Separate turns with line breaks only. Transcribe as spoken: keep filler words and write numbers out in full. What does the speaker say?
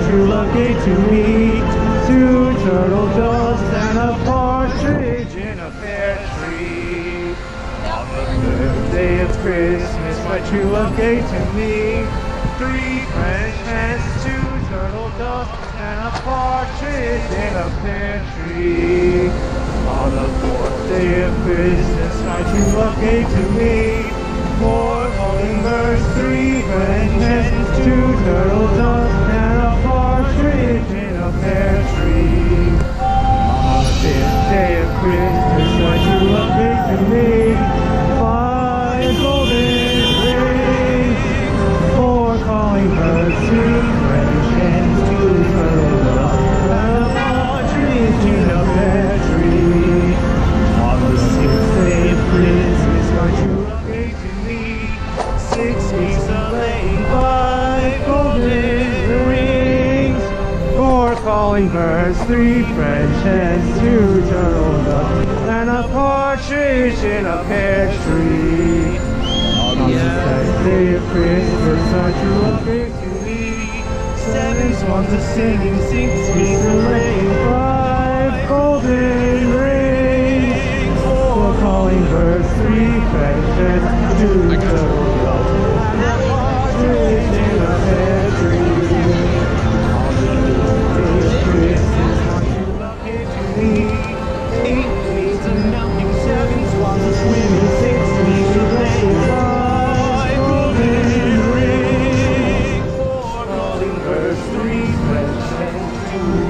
true love gave to me. Two turtle doves and a partridge in a pear tree. On the third day of Christmas, my true love gave to me. Three French hens, two turtle doves, and a partridge in a pear tree. On the fourth day of Christmas, my true love gave to me. Four hummingbirds, three French hens, two turtle doves, and a partridge in a pear tree. On the fifth day of Christmas, my true love gave to me. Five golden rings, four calling birds, two French hens, two turtle doves, and a partridge in a pear tree. On the sixth day of Christmas, my true love gave to me. Six geese a laying, five golden rings, four calling birds, three French hens, two turtle doves, and a partridge in a pear tree. On the seventh day of Christmas, my true love gave to me. Seven swans a singing, six geese a laying, five golden rings, four calling birds, three French hens, two turtle doves, and a partridge in a pear tree. On the eighth day of Christmas, my true love gave to me. Eight maids a milking, seven swans a swimming, six geese a laying, five golden rings, four calling birds, three French hens, two